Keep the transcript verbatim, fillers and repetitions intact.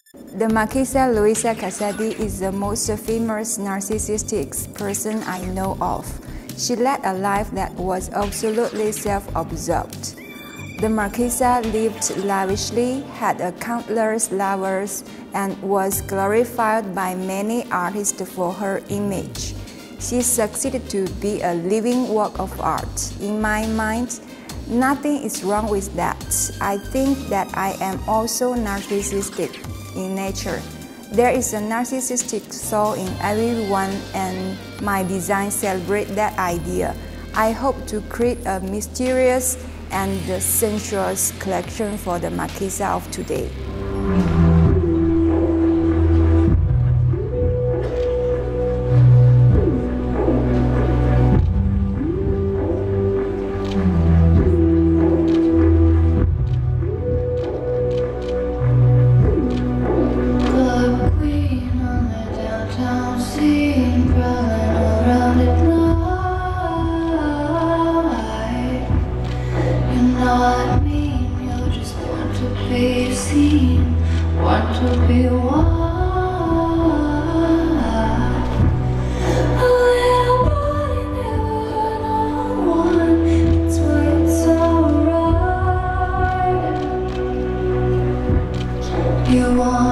The Marquesa Luisa Casati is the most famous narcissistic person I know of. She led a life that was absolutely self-absorbed. The Marquesa lived lavishly, had a countless lovers, and was glorified by many artists for her image. She succeeded to be a living work of art. In my mind, nothing is wrong with that. I think that I am also narcissistic in nature. There is a narcissistic soul in everyone, and my design celebrates that idea. I hope to create a mysterious and sensuous collection for the Marquesa of today. Be seen, want to be one. A little body never known one. It's why it's alright. You want